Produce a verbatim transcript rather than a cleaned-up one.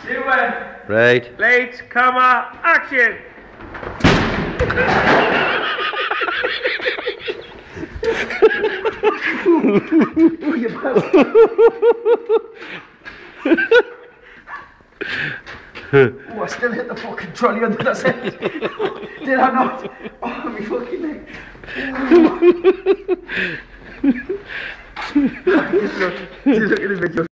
Two one. Right. Lights, camera, action. Oh, I still hit the fucking trolley under the seat. Did I not? Oh, my fucking leg. Just look, just look at the video.